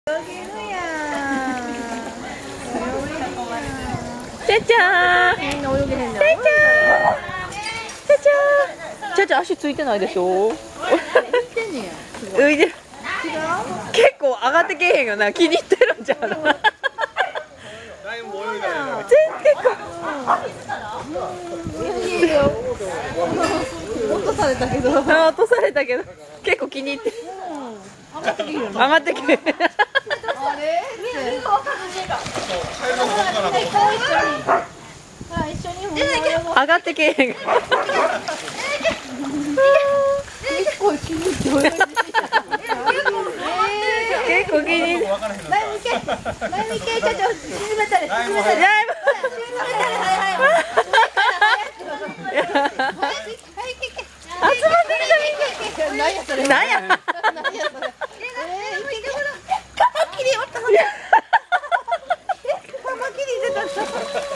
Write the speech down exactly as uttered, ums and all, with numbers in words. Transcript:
ちゃちゃー、みんな泳げへんねん。ちゃちゃー、ちゃちゃー、ちゃちゃ足ついてないでしょ。浮いてる。結構上がってけへんよな。気に入ってるんじゃん。全然結構。 落とされたけど。 落とされたけど、結構気に入ってる。余ってけへん。 あれ？ 上がってけへん。結構気に入って泳いでた。 結構気に入って。 前向け、前向け、ちょっと沈めたれ、沈めたれ。何やそれ。 何や。 何やそれ。カマキリおった。カマキリ出た。